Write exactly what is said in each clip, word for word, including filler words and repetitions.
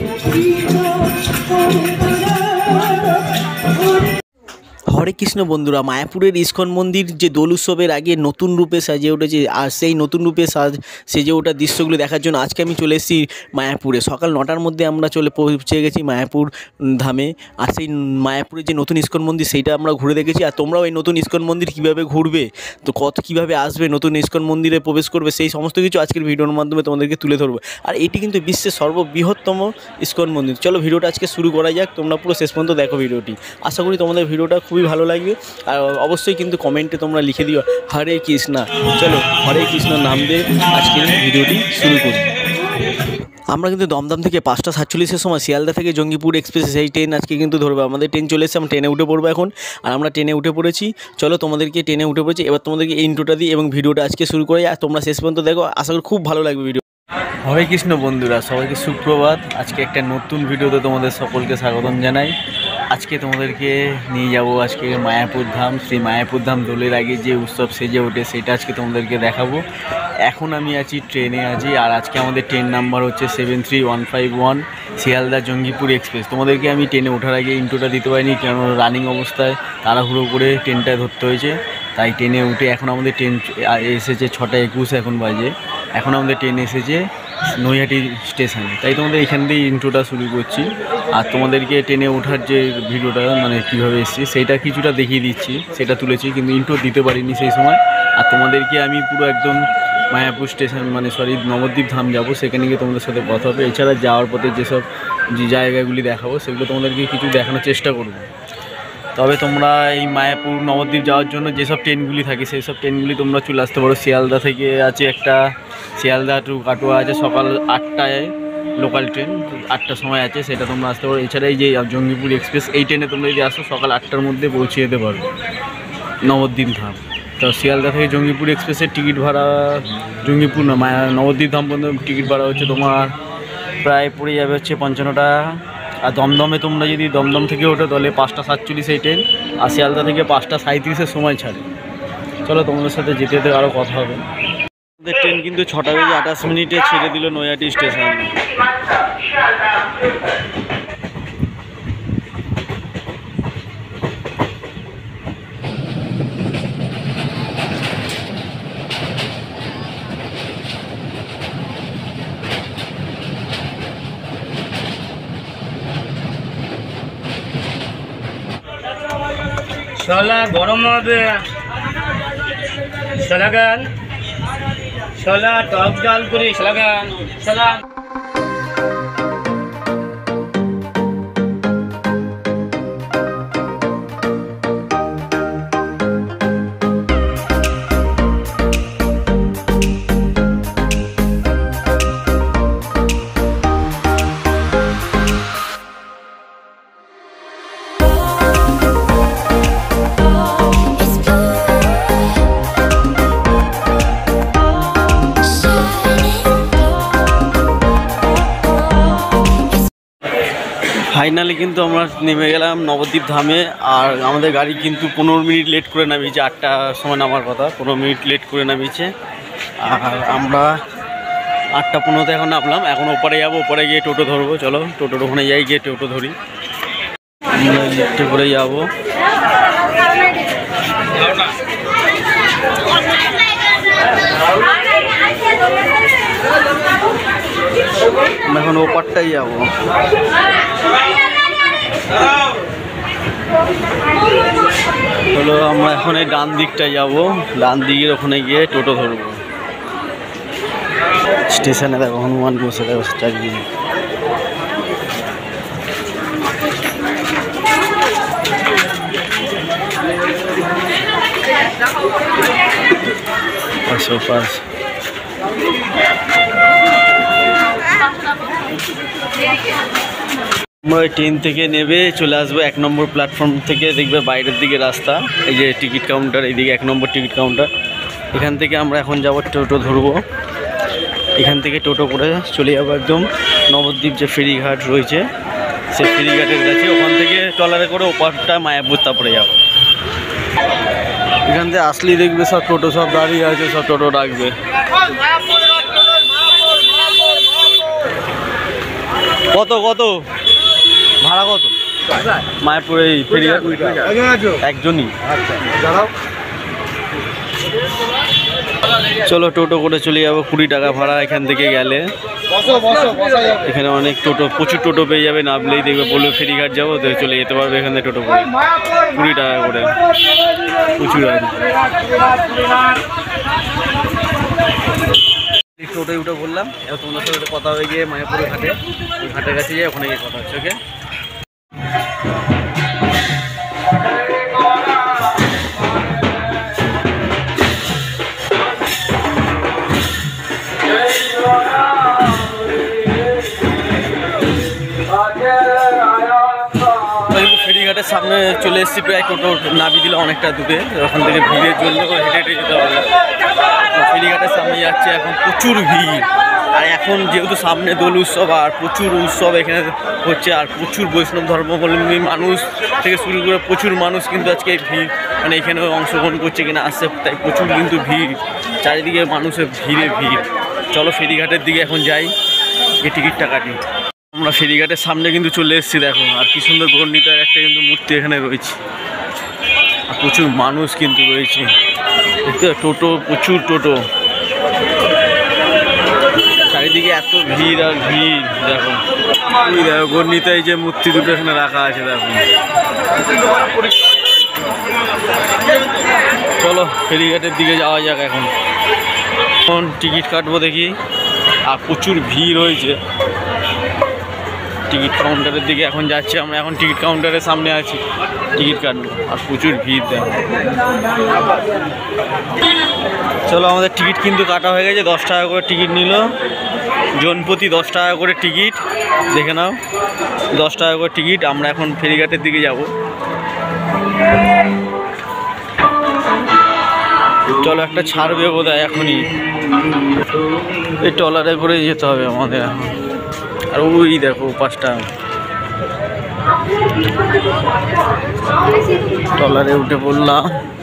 হরে কৃষ্ণ বন্ধুরা, মায়াপুরের ইস্কন মন্দির যে দোল উৎসবের আগে নতুন রূপে সাজিয়ে উঠেছে, আর সেই নতুন রূপে সাজ সেজে ওঠার দৃশ্যগুলো দেখার জন্য আজকে আমি চলে এসেছি মায়াপুরে। সকাল নটার মধ্যে আমরা চলে পৌঁছে গেছি মায়াপুর ধামে। আর সেই মায়াপুরের যে নতুন ইস্কন মন্দির সেইটা আমরা ঘুরে দেখেছি। আর তোমরাও এই নতুন ইস্কন মন্দির কীভাবে ঘুরবে, তো কত কীভাবে আসবে, নতুন ইস্কন মন্দিরে প্রবেশ করবে, সেই সমস্ত কিছু আজকের ভিডিওর মাধ্যমে তোমাদেরকে তুলে ধরবো। আর এটি কিন্তু বিশ্বের সর্ববৃহত্তম ইস্কন মন্দির। চলো ভিডিওটা আজকে শুরু করা যাক, তোমরা পুরো শেষ পর্যন্ত দেখো ভিডিওটি। আশা করি তোমাদের ভিডিওটা খুবই ভালো লাগবে। আর অবশ্যই কিন্তু কমেন্টে তোমরা লিখে দিও হরে কৃষ্ণা। চলো হরে কৃষ্ণ নাম দিয়ে আজকের ভিডিওটি শুরু করি। আমরা কিন্তু দমদম থেকে পাঁচটা সাতচল্লিশের সময় শিয়ালদা থেকে জঙ্গিপুর এক্সপ্রেস সেই ট্রেন আজকে কিন্তু ধরবো। আমাদের ট্রেন চলে এসেছে, আমরা ট্রেনে উঠে পড়বো এখন। আর আমরা ট্রেনে উঠে পড়েছি। চলো তোমাদেরকে ট্রেনে উঠে পড়েছি, এবার তোমাদেরকে ইন্ট্রোটা দিই এবং ভিডিওটা আজকে শুরু করে। আর তোমরা শেষ পর্যন্ত দেখো, আশা করি খুব ভালো লাগবে ভিডিও। হরে কৃষ্ণ বন্ধুরা, সবাইকে সুপ্রভাত। আজকে একটা নতুন ভিডিওতে তোমাদের সকলকে স্বাগতম জানাই। আজকে তোমাদেরকে নিয়ে যাব আজকে মায়াপুর ধাম। সেই মায়াপুর ধাম দোলের আগে যে উৎসব সেজে ওঠে সেটা আজকে তোমাদেরকে দেখাবো। এখন আমি আছি ট্রেনে আছি, আর আজকে আমাদের ট্রেন নাম্বার হচ্ছে seven three one five one Sealdah Jangipur express. তোমাদেরকে আমি ট্রেনে ওঠার আগে ইন্ট্রোটা দিতে পারিনি, কারণ রানিং অবস্থায় তাড়াহুড়ো করে ট্রেনটা ধরতে হয়েছে। তাই ট্রেনে উঠে এখন আমাদের ট্রেন এসেছে ছটা একুশ এখন বাজে। এখন আমাদের ট্রেন এসেছে নৈহাটি স্টেশনে। তাই তোমাদের এখান দিয়ে ইন্ট্রোটা শুরু করছি। আর তোমাদেরকে ট্রেনে ওঠার যে ভিডিওটা মানে কীভাবে এসেছি সেইটা কিছুটা দেখিয়ে দিচ্ছি, সেটা তুলেছি, কিন্তু ইন্ট্রো দিতে পারিনি সেই সময়। আর তোমাদেরকে আমি পুরো একদম মায়াপুর স্টেশন মানে সরি নবদ্বীপ ধাম যাব, সেখানে গিয়ে তোমাদের সাথে কথা হবে। এছাড়া যাওয়ার পথে যেসব যে জায়গাগুলি দেখাবো সেগুলো তোমাদেরকে কিছু দেখানোর চেষ্টা করব। তবে তোমরা এই মায়াপুর নবদ্বীপ যাওয়ার জন্য যেসব ট্রেনগুলি থাকে সেই সব ট্রেনগুলি তোমরা চলে আসতে পারো। শিয়ালদা থেকে আছে একটা, শিয়ালদা টু কাটোয়া আছে সকাল আটটায় লোকাল ট্রেন, আটটার সময় আছে, সেটা তোমরা আসতে পারো। এছাড়া এই যে জঙ্গিপুর এক্সপ্রেস এই ট্রেনে তোমরা যদি আসো সকাল আটটার মধ্যে পৌঁছে যেতে পারো নবদ্বীপ ধাম। তো শিয়ালদা থেকে জঙ্গিপুর এক্সপ্রেসের টিকিট ভাড়া, জঙ্গিপুর না মায়া নবদ্বীপ ধাম পর্যন্ত টিকিট ভাড়া হচ্ছে তোমার প্রায় পড়ে যাবে হচ্ছে পঞ্চান্ন টাকা। আর দমদমে তোমরা যদি দমদম থেকে ওঠো তাহলে পাঁচটা সাতচল্লিশ এই ট্রেন, আর শিয়ালদা থেকে পাঁচটা সাঁইত্রিশের সময় ছাড়ে। চলো তোমাদের সাথে যেতে যেতে আরও কথা হবে। আমাদের ট্রেন কিন্তু ছটা বেজে আঠাশ মিনিটে ছেড়ে দিল নৈহাটি স্টেশন। শলা গরম হবে, শলা গান শলা টক ডাল করে শলা গান শলা। ফাইনালি কিন্তু আমরা নেমে গেলাম নবদ্বীপ ধামে। আর আমাদের গাড়ি কিন্তু পনেরো মিনিট লেট করে নামিয়েছে, আটটার সময় নামার কথা, পনেরো মিনিট লেট করে নামিয়েছে। আর আমরা আটটা পনেরোতে এখন নামলাম। এখন ওপারে যাবো, ওপারে গিয়ে টোটো ধরবো। চলো টোটোর ওখানে যাই, গিয়ে টোটো ধরি। আমরা লিফটে করে যাবো। এখন ওপারটাই যাবো। চলো আমরা এখন এই ডান দিকটায় যাবো, ডান দিকের ওখানে গিয়ে টোটো ধরবো। স্টেশনে দেখো হনুমান বসে দেখো চারিদিকে। পাশে পাশ আমরা ট্রেন থেকে নেবে চলে আসবো এক নম্বর প্ল্যাটফর্ম থেকে। দেখবে বাইরের দিকে রাস্তা, এই যে টিকিট কাউন্টার, এইদিকে এক নম্বর টিকিট কাউন্টার। এখান থেকে আমরা এখন যাব টোটো ধরবো। এখান থেকে টোটো করে চলে যাবো একদম নবদ্বীপ যে ফেরিঘাট রয়েছে সেই ফেরিঘাটের কাছে। ওখান থেকে ট্রলারে করে ওপারটা মায়াপুর তারপরে যাবো। এখান থেকে আসলেই দেখবে সব টোটো সব দাঁড়িয়ে আছে, সব টোটো ডাকবে। কত কত কত ভাড়া কত মায়াপুরে ফেরিঘাট? একজনই। চলো টোটো করে চলে যাবো, কুড়ি টাকা ভাড়া এখান থেকে গেলে। এখানে অনেক টোটো, প্রচুর টোটো পেয়ে যাবে, নামলেই দেখবে বলবে ফেরিঘাট যাবো, তো চলে যেতে পারবে এখান থেকে টোটো করে, কুড়ি টাকা করে প্রচুর আছে। টোটোয় উঠে বললাম, এবার তোমাদের সাথে কথা হয়ে গিয়ে মায়াপুরের ঘাটে, ওই ঘাটের কাছে যাই, ওখানে গিয়ে কথা হচ্ছে। ওকে, ফেরিঘাটের সামনে চলে এসেছি, প্রায় টোটো নামিয়ে দিলে অনেকটা দূরে, ওখান থেকে ভিড়ের জন্য হেঁটে হেঁটে যেতে হবে। ফেরিঘাটের সামনে যাচ্ছে, এখন প্রচুর ভিড়। আর এখন যেহেতু সামনে দোল উৎসব, আর প্রচুর উৎসব এখানে হচ্ছে, আর প্রচুর বৈষ্ণব ধর্মাবলম্বী মানুষ থেকে শুরু করে প্রচুর মানুষ কিন্তু আজকে ভিড়, মানে এখানে অংশগ্রহণ করছে, কিনা আসছে, তাই প্রচুর কিন্তু ভিড়, চারিদিকে মানুষের ভিড়ে ভিড়। চলো ফেরিঘাটের দিকে এখন যাই, এই টিকিটটা কাটি। আমরা ফেরিঘাটের সামনে কিন্তু চলে এসেছি, দেখো, আর কি সুন্দর গর্ণিতার একটা কিন্তু মূর্তি এখানে রয়েছে, আর প্রচুর মানুষ কিন্তু রয়েছে, টোটো, প্রচুর টোটো, চারিদিকে এত ভিড় আর ভিড়। দেখো ওই দেখো গর্ণিতায় যে মূর্তি দুটো এখানে রাখা আছে, দেখো। চলো ফেরিঘাটের দিকে যাওয়া যাক। এখন এখন টিকিট কাটবো দেখি, আর প্রচুর ভিড় হয়েছে। টিকিট কাউন্টারের দিকে এখন যাচ্ছি আমরা, এখন টিকিট কাউন্টারের সামনে আছি, টিকিট কাটবো, আর প্রচুর ভিড়। দেখো, চলো আমাদের টিকিট কিন্তু কাটা হয়ে গেছে, দশ টাকা করে টিকিট নিল, জনপ্রতি দশ টাকা করে টিকিট, দেখে নাও, দশ টাকা করে টিকিট। আমরা এখন ফেরিঘাটের দিকে যাব। চলো একটা ছাড়বে বোধহয় এখনই, এই ট্রলারে করে যেতে হবে আমাদের এখন। আর ওই দেখো পাঁচটা ট্রলারে উঠে পড়লাম।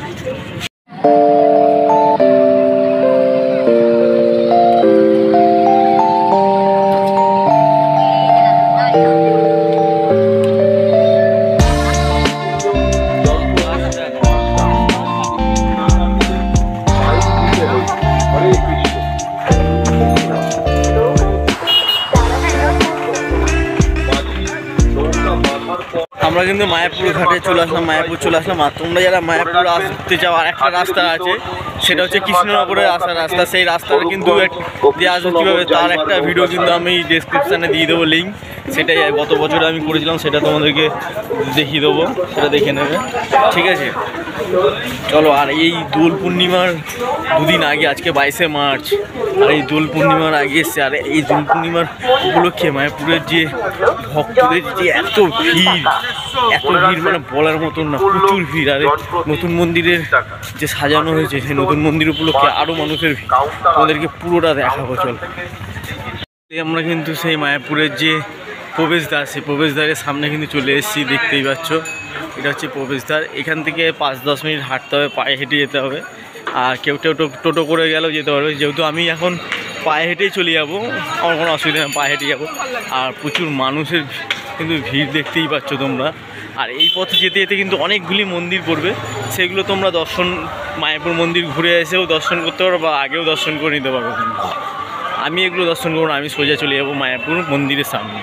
আমরা কিন্তু মায়াপুর ঘাটে চলে আসলাম, মায়াপুর চলে আসলাম। আর তোমরা যারা মায়াপুর আসতে চাও, আর একটা রাস্তা আছে, সেটা হচ্ছে কৃষ্ণনগরের আসার রাস্তা। সেই রাস্তাটা কিন্তু দিয়ে আসবো কীভাবে, তার একটা ভিডিও কিন্তু আমি ডেসক্রিপশানে দিয়ে দেবো লিঙ্ক। সেটাই গত বছর আমি করেছিলাম, সেটা তোমাদেরকে দেখিয়ে দেবো, সেটা দেখে নেবে, ঠিক আছে। চলো, আর এই দোল পূর্ণিমার দুদিন আগে, আজকে বাইশে মার্চ, আর এই দোল পূর্ণিমার আগে এসছে, আর এই দোল পূর্ণিমার উপলক্ষে মায়াপুরের যে ভক্তদের যে এত ভিড়, এত ভিড় মানে বলার মতন না, প্রচুর ভিড়। আর নতুন মন্দিরের যে সাজানো হয়েছে, সেই নতুন মন্দির উপলক্ষে আরও মানুষের ভিড়, তোমাদেরকে পুরোটা দেখাবো। চল, আমরা কিন্তু সেই মায়াপুরের যে প্রবেশদ্বার, সেই প্রবেশদ্বারের সামনে কিন্তু চলে এসেছি, দেখতেই পাচ্ছ, এটা হচ্ছে প্রবেশদ্বার। এখান থেকে পাঁচ দশ মিনিট হাঁটতে হবে, পায়ে হেঁটে যেতে হবে। আর কেউ কেউ টোটো করে গেলেও যেতে পারবে, যেহেতু আমি এখন পায়ে হেঁটেই চলে যাবো, আমার কোনো অসুবিধা নেই, পায়ে হেঁটে যাবো। আর প্রচুর মানুষের কিন্তু ভিড় দেখতেই পাচ্ছ তোমরা। আর এই পথে যেতে যেতে কিন্তু অনেকগুলি মন্দির পড়বে, সেগুলো তোমরা দর্শন, মায়াপুর মন্দির ঘুরে এসেও দর্শন করতে পারো, বা আগেও দর্শন করে নিতে পারো। আমি এগুলো দর্শন করবো না, আমি সোজা চলে যাবো মায়াপুর মন্দিরের সামনে।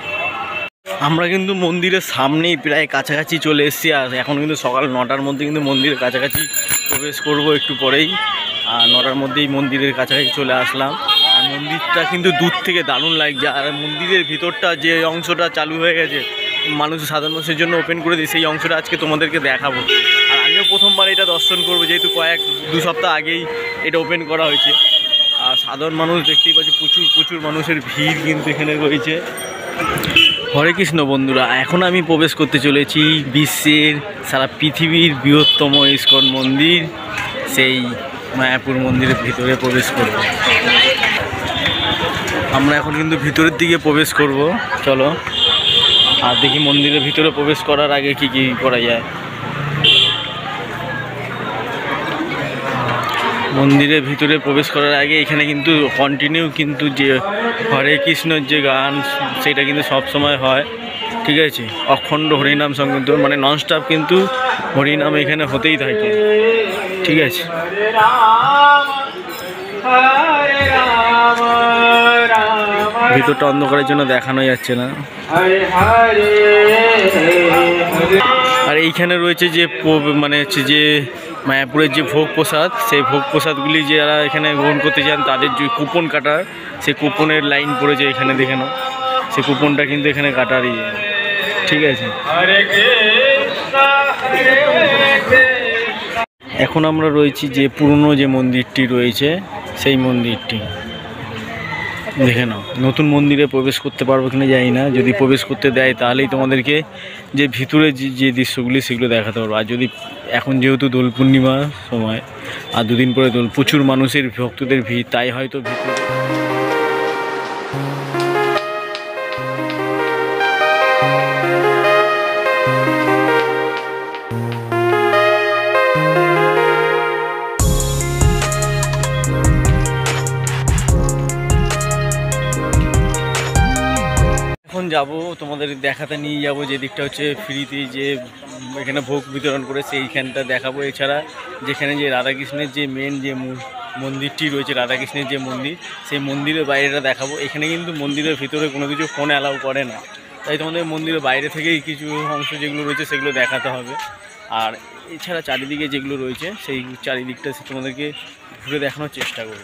আমরা কিন্তু মন্দিরের সামনেই প্রায় কাছাকাছি চলে এসেছি, আর এখন কিন্তু সকাল নটার মধ্যে কিন্তু মন্দিরের কাছাকাছি প্রবেশ করব একটু পরেই। আর নটার মধ্যেই মন্দিরের কাছাকাছি চলে আসলাম। আর মন্দিরটা কিন্তু দূর থেকে দারুণ লাগছে, আর মন্দিরের ভিতরটা যে অংশটা চালু হয়ে গেছে, মানুষ সাধারণ মানুষের জন্য ওপেন করে দিই, সেই অংশটা আজকে তোমাদেরকে দেখাবো। আর আমিও প্রথমবার এটা দর্শন করবো, যেহেতু কয়েক দু সপ্তাহ আগেই এটা ওপেন করা হয়েছে। আর সাধারণ মানুষ দেখতেই পাচ্ছি, প্রচুর প্রচুর মানুষের ভিড় কিন্তু এখানে রয়েছে। হরে কৃষ্ণ বন্ধুরা, এখন আমি প্রবেশ করতে চলেছি বিশ্বের, সারা পৃথিবীর বৃহত্তম ইস্কন মন্দির, সেই মায়াপুর মন্দিরের ভিতরে প্রবেশ করব। আমরা এখন কিন্তু ভিতরের দিকে প্রবেশ করব, চলো। আর দেখি মন্দিরের ভিতরে প্রবেশ করার আগে কি কি করা যায়। মন্দিরের ভিতরে প্রবেশ করার আগে এখানে কিন্তু কন্টিনিউ কিন্তু যে হরে কৃষ্ণর যে গান সেটা কিন্তু সব সময় হয়, ঠিক আছে। অখণ্ড হরিনাম সংকীর্তন মানে ননস্টপ কিন্তু হরিনাম এখানে হতেই থাকে, ঠিক আছে। ভিতরটা অন্ধকারের জন্য দেখানো যাচ্ছে না। আর এইখানে রয়েছে যে মানে হচ্ছে যে মায়াপুরের যে ভোগ প্রসাদ, সেই ভোগ প্রসাদগুলি যারা এখানে গ্রহণ করতে চান তাদের যে কুপন কাটার, সেই কুপনের লাইন পড়েছে এখানে দেখে নাও। সেই কুপনটা কিন্তু এখানে কাটারই, ঠিক আছে। এখন আমরা রয়েছি যে পুরনো যে মন্দিরটি রয়েছে সেই মন্দিরটি দেখে নাও। নতুন মন্দিরে প্রবেশ করতে পারবো কিনা জানি না, যদি প্রবেশ করতে দেয় তাহলেই তোমাদেরকে যে ভিতরে যে দৃশ্যগুলি সেগুলো দেখাতে পারবো। আর যদি এখন যেহেতু দোল পূর্ণিমার সময় আর দুদিন পরে দোল, প্রচুর মানুষের ভক্তদের ভিড়, তাই হয়তো ভিতরে যাবো তোমাদের দেখাতে নিয়ে যাব যে দিকটা হচ্ছে ফ্রিতে যে এখানে ভোগ বিতরণ করে সেইখানটা দেখাবো। এছাড়া যেখানে যে রাধাকৃষ্ণের যে মেন যে মন্দিরটি রয়েছে, রাধাকৃষ্ণের যে মন্দির, সেই মন্দিরের বাইরেটা দেখাবো। এখানে কিন্তু মন্দিরের ভিতরে কোনো কিছু ফোন অ্যালাউ করে না, তাই তোমাদের মন্দিরের বাইরে থেকেই কিছু অংশ যেগুলো রয়েছে সেগুলো দেখাতে হবে। আর এছাড়া চারিদিকে যেগুলো রয়েছে সেই চারিদিকটা তোমাদেরকে ঘুরে দেখানোর চেষ্টা করবো।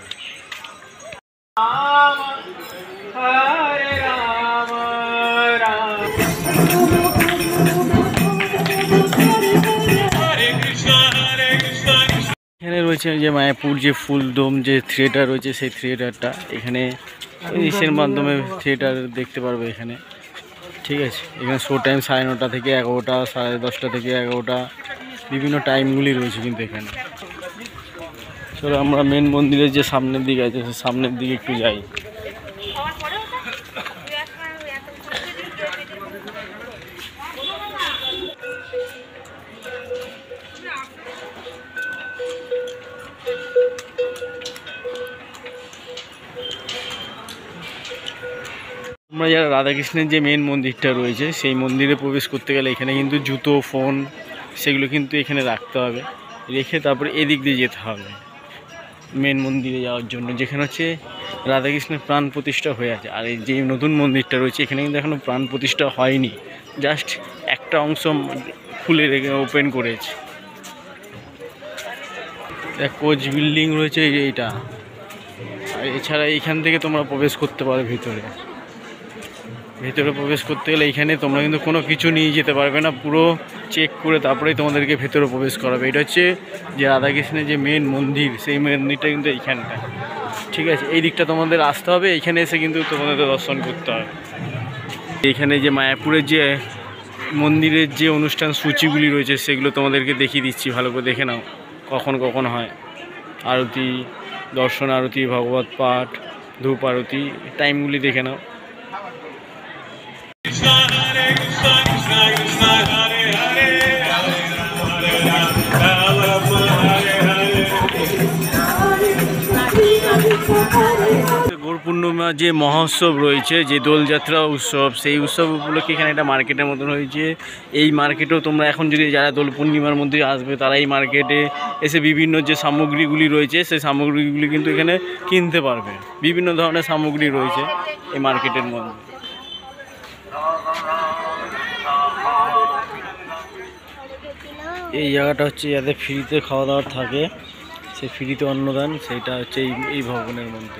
এখানে রয়েছে যে মায়াপুর যে ফুলদম যে থিয়েটার রয়েছে, সেই থিয়েটারটা এখানে ইসের মাধ্যমে থিয়েটার দেখতে পারবে এখানে, ঠিক আছে। এখানে শো টাইম সাড়ে নটা থেকে এগারোটা, সাড়ে দশটা থেকে এগারোটা, বিভিন্ন টাইমগুলি রয়েছে কিন্তু এখানে। চলো আমরা মেন মন্দিরের যে সামনের দিকে আছে সেই সামনের দিকে একটু যাই। আমরা যারা রাধাকৃষ্ণের যে মেন মন্দিরটা রয়েছে সেই মন্দিরে প্রবেশ করতে গেলে এখানে কিন্তু জুতো, ফোন সেগুলো কিন্তু এখানে রাখতে হবে, রেখে তারপরে এদিক দিয়ে যেতে হবে মেন মন্দিরে যাওয়ার জন্য, যেখানে হচ্ছে রাধাকৃষ্ণের প্রাণ প্রতিষ্ঠা হয়ে আছে। আর এই যে নতুন মন্দিরটা রয়েছে এখানে কিন্তু এখনও প্রাণ প্রতিষ্ঠা হয়নি, জাস্ট একটা অংশ খুলে রেখে ওপেন করেছে। কোচ বিল্ডিং রয়েছে এইটা। আর এছাড়া এইখান থেকে তোমরা প্রবেশ করতে পারো ভিতরে। ভেতরে প্রবেশ করতে গেলে এখানে তোমরা কিন্তু কোনো কিছু নিয়ে যেতে পারবে না, পুরো চেক করে তারপরেই তোমাদেরকে ভেতরে প্রবেশ করাবে। এটা হচ্ছে যে রাধাকৃষ্ণের যে মেন মন্দির, সেই মন্দিরটা কিন্তু এইখানটা, ঠিক আছে। এই দিকটা তোমাদের আসতে হবে, এইখানে এসে কিন্তু তোমাদের দর্শন করতে হবে। এইখানে যে মায়াপুরের যে মন্দিরের যে অনুষ্ঠান সূচিগুলি রয়েছে সেগুলো তোমাদেরকে দেখিয়ে দিচ্ছি, ভালো করে দেখে নাও কখন কখন হয় আরতি, দর্শন আরতি, ভগবত পাঠ, ধূপ আরতি, টাইমগুলি দেখে নাও। গৌর পূর্ণিমা যে মহোৎসব রয়েছে, যে দোলযাত্রা উৎসব, সেই উৎসব উপলক্ষে এখানে একটা মার্কেটের মতন হয়েছে। এই মার্কেটেও তোমরা এখন যদি যারা দোল পূর্ণিমার মধ্যে আসবে তারা এই মার্কেটে এসে বিভিন্ন যে সামগ্রীগুলি রয়েছে সেই সামগ্রীগুলি কিন্তু এখানে কিনতে পারবে। বিভিন্ন ধরনের সামগ্রী রয়েছে এই মার্কেটের মধ্যে। এই জায়গাটা হচ্ছে যাদের ফ্রিতে খাওয়া দাওয়ার থাকে, সেই ফ্রিতে অন্নদান, সেইটা হচ্ছে এই এই ভবনের মধ্যে।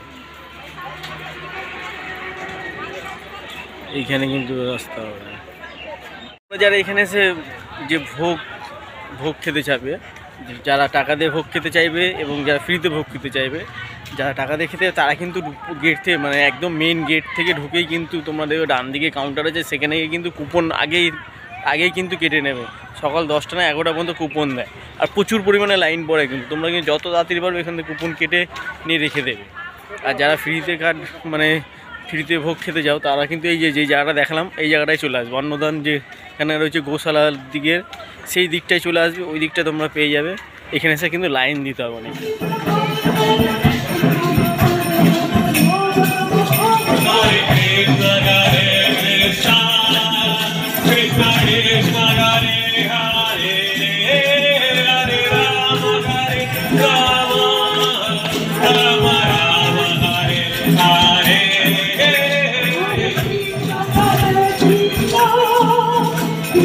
এইখানে কিন্তু ব্যবস্থা হবে। যারা এখানে এসে যে ভোগ ভোগ খেতে চাইবে, যারা টাকা দিয়ে ভোগ খেতে চাইবে এবং যারা ফ্রিতে ভোগ খেতে চাইবে, যারা টাকা দিয়ে খেতে তারা কিন্তু গেট থেকে মানে একদম মেন গেট থেকে ঢুকেই কিন্তু তোমাদের ডান দিকে কাউন্টার আছে, সেখানে কিন্তু কুপন আগেই আগেই কিন্তু কেটে নেবে। সকাল দশটা না এগারোটা পর্যন্ত কুপন দেয়, আর প্রচুর পরিমাণে লাইন পড়ে কিন্তু। তোমরা কিন্তু যত তাড়াতাড়ি পারবে এখান থেকে কুপন কেটে নিয়ে রেখে দেবে। আর যারা ফ্রিতে কার্ড মানে ফ্রিতে ভোগ খেতে যাও তারা কিন্তু এই যে যেই জায়গাটা দেখালাম এই জায়গাটায় চলে আসবে। অন্নদান যেখানে রয়েছে গোশালার দিকের সেই দিকটায় চলে আসবে, ওই দিকটা তোমরা পেয়ে যাবে। এখানে এসে কিন্তু লাইন দিতে হবে অনেক।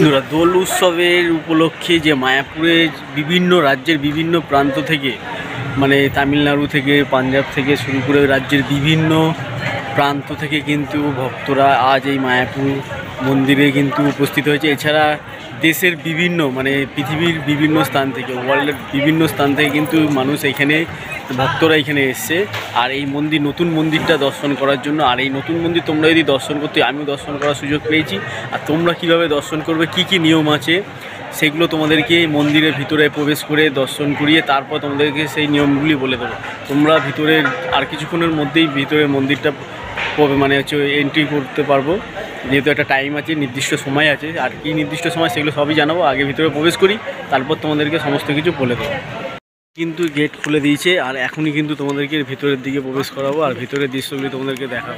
বন্ধুরা, দোল উৎসবের উপলক্ষে যে মায়াপুরের বিভিন্ন রাজ্যের বিভিন্ন প্রান্ত থেকে, মানে তামিলনাড়ু থেকে, পাঞ্জাব থেকে শুরু করে রাজ্যের বিভিন্ন প্রান্ত থেকে কিন্তু ভক্তরা আজ এই মায়াপুর মন্দিরে কিন্তু উপস্থিত হয়েছে। এছাড়া দেশের বিভিন্ন, মানে পৃথিবীর বিভিন্ন স্থান থেকে, ওয়ার্ল্ডের বিভিন্ন স্থান থেকে কিন্তু মানুষ এখানে, ভক্তরা এখানে এসছে আর এই মন্দির, নতুন মন্দিরটা দর্শন করার জন্য। আর এই নতুন মন্দির তোমরা যদি দর্শন করতে, আমিও দর্শন করার সুযোগ পেয়েছি। আর তোমরা কিভাবে দর্শন করবে, কি কি নিয়ম আছে, সেগুলো তোমাদেরকে মন্দিরের ভিতরে প্রবেশ করে দর্শন করিয়ে তারপর তোমাদেরকে সেই নিয়মগুলি বলে দেবো। তোমরা ভিতরের আর কিছুক্ষণের মধ্যেই ভিতরের মন্দিরটা মানে হচ্ছে এন্ট্রি করতে পারবো, যেহেতু একটা টাইম আছে, নির্দিষ্ট সময় আছে। আর কি নির্দিষ্ট সময় সেগুলো সবই জানাবো। আগে ভিতরে প্রবেশ করি, তারপর তোমাদেরকে সমস্ত কিছু বলে দেবো। কিন্তু গেট খুলে দিয়েছে আর এখনই কিন্তু তোমাদেরকে ভিতরের দিকে প্রবেশ করাবো আর ভিতরের দৃশ্যগুলি তোমাদেরকে দেখাবো।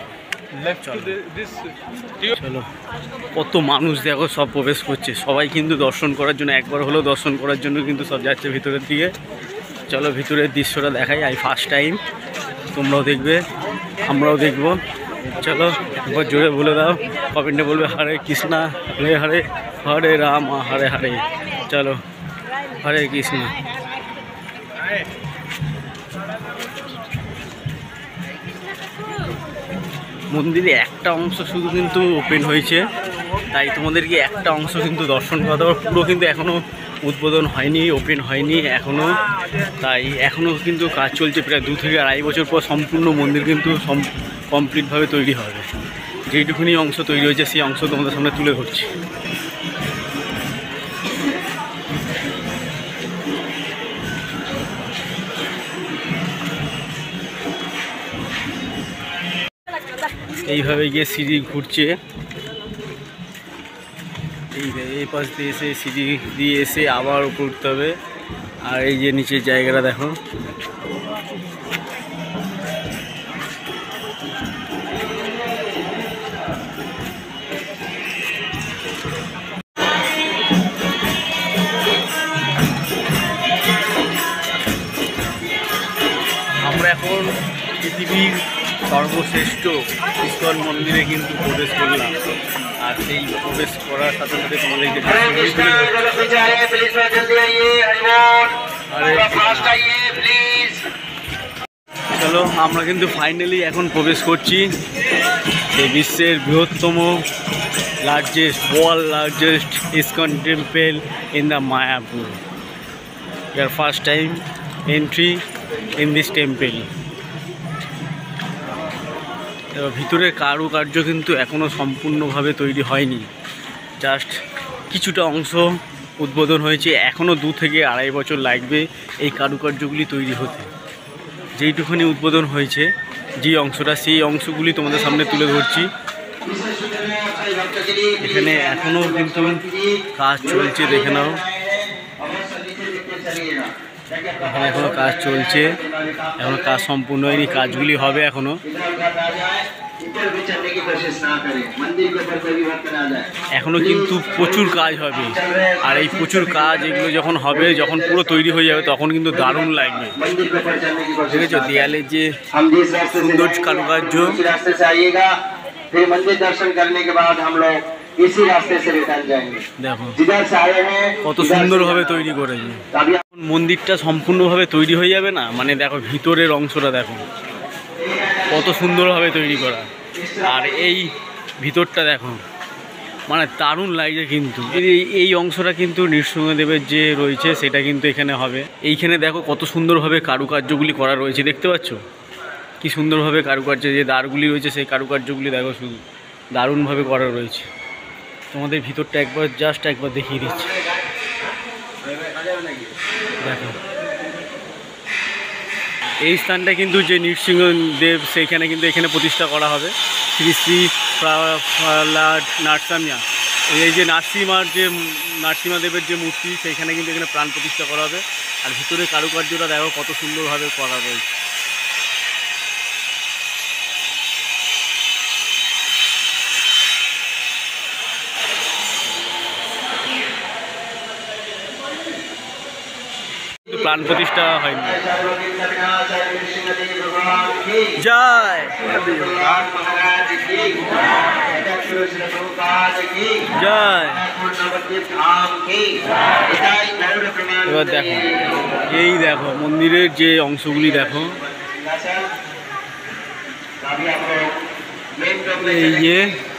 চলো, কত মানুষ দেখো সব প্রবেশ করছে, সবাই কিন্তু দর্শন করার জন্য, একবার হলেও দর্শন করার জন্য কিন্তু সব যাচ্ছে ভিতরের দিকে। চলো ভিতরের দৃশ্যটা দেখাই। আই ফার্স্ট টাইম, তোমরাও দেখবে, আমরাও দেখবো। চলো একবার জোরে বলে দাও, কমেন্টে বলবে হরে কৃষ্ণা হরে হরে হরে রাম হরে হরে। চলো, হরে কৃষ্ণ। মন্দিরে একটা অংশ শুধু কিন্তু ওপেন হয়েছে, তাই তোমাদেরকে একটা অংশ কিন্তু দর্শন করাতে হবে। পুরো কিন্তু এখনও উদ্বোধন হয়নি, ওপেন হয়নি এখনও, তাই এখনও কিন্তু কাজ চলছে। প্রায় দু থেকে আড়াই বছর পর সম্পূর্ণ মন্দির কিন্তু কমপ্লিটভাবে তৈরি হবে। যেইটুকুনি অংশ তৈরি হয়েছে সেই অংশ তোমাদের সামনে তুলে ধরছি। এইভাবে গিয়ে সিঁড়ি ঘুরছে, এই এই পাশ দিয়ে এসে সিঁড়ি দিয়ে এসে আবার উপর উঠতে হবে। আর এই যে নিচের জায়গাটা দেখো, আমরা এখন পৃথিবীর সর্বশ্রেষ্ঠ ইস্কন মন্দিরে কিন্তু প্রবেশ করলাম। আর সেই প্রবেশ করার সাথে সাথে তোমাদেরকে চলো, আমরা কিন্তু ফাইনালি এখন প্রবেশ করছি এই বিশ্বের বৃহত্তম, largest, world largest ISKCON temple in the Mayapur. ইয়ার first time entry in this temple. ভিতরের কারুকার্য কিন্তু এখনও সম্পূর্ণভাবে তৈরি হয়নি, জাস্ট কিছুটা অংশ উদ্বোধন হয়েছে। এখনও দু থেকে আড়াই বছর লাগবে এই কারুকার্যগুলি তৈরি হতে। যেইটুখানি উদ্বোধন হয়েছে, যে অংশটা, সেই অংশগুলি তোমাদের সামনে তুলে ধরছি। এখানে এখনও কিন্তু কাজ চলছে, দেখে নাও, এখানে এখনো কাজ চলছে, এখনো কাজ সম্পূর্ণ হয়নি, কাজগুলি হবে এখনো। এখনো কিন্তু প্রচুর কাজ হবে। আর এই প্রচুর কাজ, এগুলো যখন হবে, যখন পুরো তৈরি হয়ে যাবে, তখন কিন্তু দারুণ লাগবে। দেখেছো দেয়ালে যে সুন্দর কারুকার্য, দেখো কত সুন্দরভাবে তৈরি করেছে। মন্দিরটা সম্পূর্ণভাবে তৈরি হয়ে যাবে না, মানে দেখো ভিতরের অংশটা দেখো কত সুন্দরভাবে তৈরি করা। আর এই ভিতরটা দেখো, মানে দারুণ লাগছে। কিন্তু এই এই অংশটা কিন্তু নৃসিংহদেবের যে রয়েছে সেটা কিন্তু এখানে হবে। এইখানে দেখো কত সুন্দরভাবে কারুকার্যগুলি করা রয়েছে, দেখতে পাচ্ছ কি সুন্দরভাবে কারুকার্য, যে দ্বারগুলি রয়েছে সেই কারুকার্যগুলি দেখো, শুধু দারুণভাবে করা রয়েছে। তোমাদের ভিতরটা একবার জাস্ট একবার দেখিয়ে দিচ্ছি, দেখো। এই স্থানটা কিন্তু যে নৃসিংহদেব, সেইখানে কিন্তু এখানে প্রতিষ্ঠা করা হবে শ্রী শ্রী প্রহ্লাদ নারসিমহা। এই যে নারসিমার যে নারসিমাদেবের যে মূর্তি, সেইখানে কিন্তু এখানে প্রাণ প্রতিষ্ঠা করা হবে। আর ভিতরে কারুকার্যটা দেখো কত সুন্দরভাবে করা রয়েছে। প্রাণ প্রতিষ্ঠা হয়নি। জয় জয়। এবার দেখো, এই দেখো মন্দিরের যে অংশগুলি দেখো, এই যে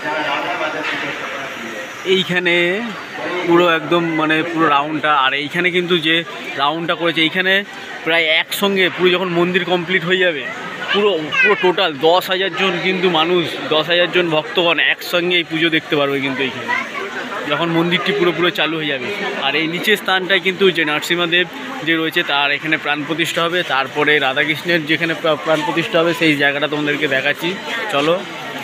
এইখানে পুরো একদম মানে পুরো রাউন্ডটা, আর এইখানে কিন্তু যে রাউন্ডটা করেছে এইখানে প্রায় একসঙ্গে পুরো যখন মন্দির কমপ্লিট হয়ে যাবে পুরো পুরো টোটাল দশ হাজার জন কিন্তু মানুষ, দশ হাজার জন ভক্তগণ একসঙ্গে এই পুজো দেখতে পারবে কিন্তু এইখানে যখন মন্দিরটি পুরোপুরো চালু হয়ে যাবে। আর এই নিচের স্থানটায় কিন্তু যে নরসিংহদেব যে রয়েছে তার এখানে প্রাণ প্রতিষ্ঠা হবে, তারপরে রাধাকৃষ্ণের যেখানে প্রাণ প্রতিষ্ঠা হবে সেই জায়গাটা তোমাদেরকে দেখাচ্ছি, চলো।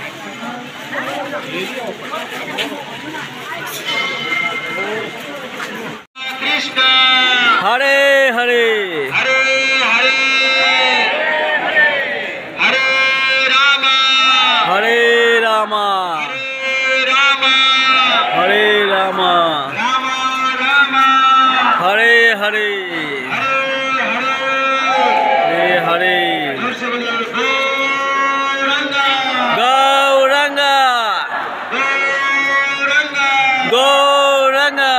হরে হরে হরে হরে হরে রামা হরে রামা রামা হরে রামা রামা রামা হরে হরে হরে হরে গৌরাঙ্গা গৌরাঙ্গা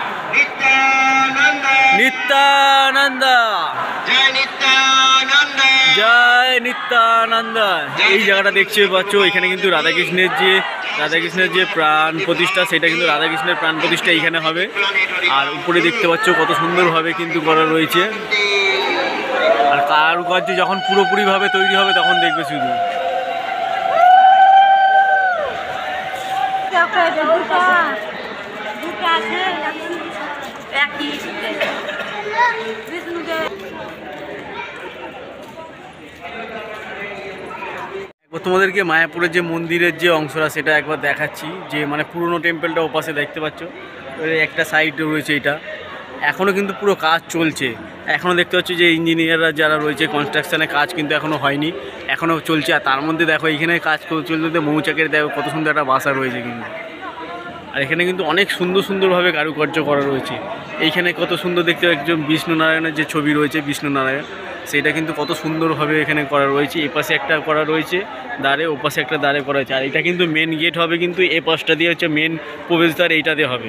নিত্যানন্দ জয় নিত্যানন্দ জয় নিত্যানন্দ। এই জায়গাটা দেখতে পাচ্ছ, এখানে কিন্তু রাধাকৃষ্ণের যে রাধাকৃষ্ণের যে প্রাণ প্রতিষ্ঠা সেটা কিন্তু রাধাকৃষ্ণের প্রাণ প্রতিষ্ঠা এইখানে হবে। আর উপরে দেখতে পাচ্ছ কত সুন্দরভাবে কিন্তু করা রয়েছে। আর কারুকার্য যখন পুরোপুরিভাবে তৈরি হবে তখন দেখবে শুধু। তোমাদেরকে মায়াপুরের যে মন্দিরের যে অংশটা সেটা একবার দেখাচ্ছি, যে মানে পুরনো টেম্পলটা ওপাশে দেখতে পাচ্ছ, একটা সাইড রয়েছে, এটা এখনও কিন্তু পুরো কাজ চলছে। এখনও দেখতে পাচ্ছ যে ইঞ্জিনিয়াররা যারা রয়েছে কনস্ট্রাকশানের কাজ কিন্তু এখনও হয়নি, এখনও চলছে। আর তার মধ্যে দেখো এইখানে কাজ চলতে মৌচাকের দেখো কত সুন্দর একটা বাসা রয়েছে কিন্তু। আর এখানে কিন্তু অনেক সুন্দর সুন্দরভাবে কারুকার্য করা রয়েছে। এইখানে কত সুন্দর দেখতে একজন বিষ্ণু নারায়ণের যে ছবি রয়েছে, বিষ্ণু নারায়ণ, সেটা কিন্তু কত সুন্দরভাবে এখানে করা রয়েছে। এপাশে একটা করা রয়েছে দ্বারে, ওপাশে একটা দ্বারে করা হয়েছে। আর এটা কিন্তু মেন গেট হবে, কিন্তু এ পাশটা দিয়ে হচ্ছে মেন প্রবেশদ্বার, এইটাতে হবে।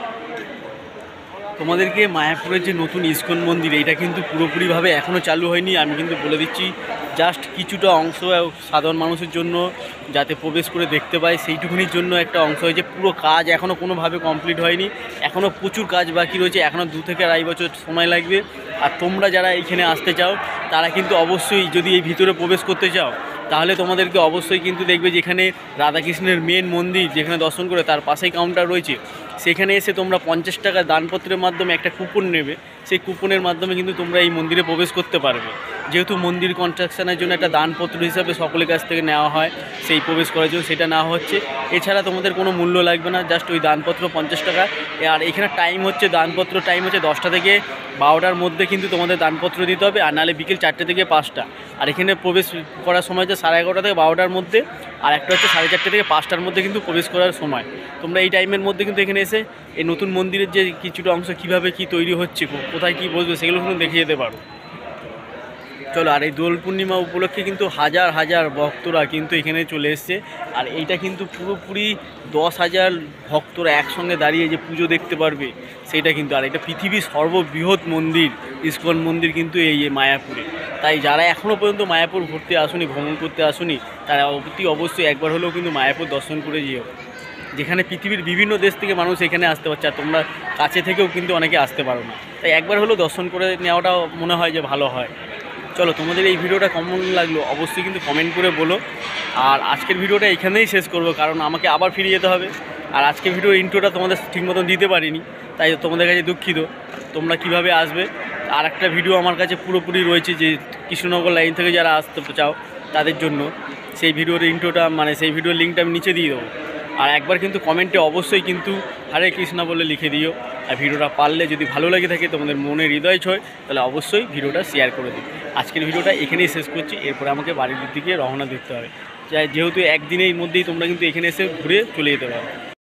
তোমাদেরকে মায়াপুরের যে নতুন ইস্কন মন্দির এইটা কিন্তু পুরোপুরিভাবে এখনও চালু হয়নি, আমি কিন্তু বলে দিচ্ছি। জাস্ট কিছুটা অংশ সাধারণ মানুষের জন্য যাতে প্রবেশ করে দেখতে পায় সেইটুকুনির জন্য একটা অংশ হয়েছে। পুরো কাজ এখনও কোনোভাবে কমপ্লিট হয়নি, এখনও প্রচুর কাজ বাকি রয়েছে, এখনও দু থেকে আড়াই বছর সময় লাগবে। আর তোমরা যারা এইখানে আসতে চাও তারা কিন্তু অবশ্যই যদি এই ভিতরে প্রবেশ করতে চাও তাহলে তোমাদেরকে অবশ্যই কিন্তু দেখবে যেখানে রাধাকৃষ্ণের মেন মন্দির যেখানে দর্শন করে তার পাশেই কাউন্টার রয়েছে, সেখানে এসে তোমরা পঞ্চাশ টাকা দানপত্রের মাধ্যমে একটা কুপন নেবে, সেই কুপনের মাধ্যমে কিন্তু তোমরা এই মন্দিরে প্রবেশ করতে পারবে। যেহেতু মন্দির কনস্ট্রাকশনের জন্য একটা দানপত্র হিসাবে সকলের কাছ থেকে নেওয়া হয় সেই প্রবেশ করার জন্য, সেটা নেওয়া হচ্ছে। এছাড়া তোমাদের কোনো মূল্য লাগবে না, জাস্ট ওই দানপত্র পঞ্চাশ টাকা। আর এখানে টাইম হচ্ছে, দানপত্র টাইম হচ্ছে দশটা থেকে বারোটার মধ্যে কিন্তু তোমাদের দানপত্র দিতে হবে, আর নাহলে বিকেল চারটে থেকে পাঁচটা। আর এখানে প্রবেশ করার সময় হচ্ছে সাড়ে এগারোটা থেকে বারোটার মধ্যে, আর একটা হচ্ছে সাড়ে চারটে থেকে পাঁচটার মধ্যে কিন্তু প্রবেশ করার সময়। তোমরা এই টাইমের মধ্যে কিন্তু এখানে এসে এই নতুন মন্দিরের যে কিছুটা অংশ কীভাবে কী তৈরি হচ্ছে, কোথায় কী বসবে সেগুলো কিন্তু দেখে যেতে পারো। চলো, আর এই দোল পূর্ণিমা উপলক্ষে কিন্তু হাজার হাজার ভক্তরা কিন্তু এখানে চলে এসছে। আর এইটা কিন্তু পুরোপুরি দশ হাজার ভক্তরা একসঙ্গে দাঁড়িয়ে যে পুজো দেখতে পারবে সেইটা কিন্তু। আর এটা পৃথিবীর সর্ববৃহৎ মন্দির ইস্কন মন্দির কিন্তু এই মায়াপুরে। তাই যারা এখনও পর্যন্ত মায়াপুর ঘুরতে আসুনি, ভ্রমণ করতে আসুনি, তারা অতি অবশ্যই একবার হলেও কিন্তু মায়াপুর দর্শন করে যেও, যেখানে পৃথিবীর বিভিন্ন দেশ থেকে মানুষ এখানে আসতে পারছে। আর তোমরা কাছে থেকেও কিন্তু অনেকে আসতে পারো না, তাই একবার হলেও দর্শন করে নেওয়াটা মনে হয় যে ভালো হয়। চলো, তোমাদের এই ভিডিওটা কেমন লাগলো অবশ্যই কিন্তু কমেন্ট করে বলো। আর আজকের ভিডিওটা এখানেই শেষ করব, কারণ আমাকে আবার ফিরে যেতে হবে। আর আজকের ভিডিওর ইন্ট্রোটা তোমাদের ঠিক মতন দিতে পারিনি, তাই তোমাদের কাছে দুঃখিত। তোমরা কিভাবে আসবে আর একটা ভিডিও আমার কাছে পুরোপুরি রয়েছে, যে কৃষ্ণনগর লাইন থেকে যারা আসতে চাও তাদের জন্য সেই ভিডিওর ইন্ট্রোটা, মানে সেই ভিডিওর লিঙ্কটা আমি নিচে দিয়ে দেবো। আর একবার কিন্তু কমেন্টে অবশ্যই কিন্তু হরে কৃষ্ণ বলে লিখে দিও। আর ভিডিওটা পারলে যদি ভালো লাগে থাকে, তোমাদের মনে হৃদয় ছয়, তাহলে অবশ্যই ভিডিওটা শেয়ার করে দিও। আজকের ভিডিওটা এখানেই শেষ করছি, এরপরে আমাকে বাড়ির দিকে রওনা দিতে হবে, যেহেতু একদিনের মধ্যেই তোমরা কিন্তু এখানে এসে ঘুরে চলে যেতে পারো।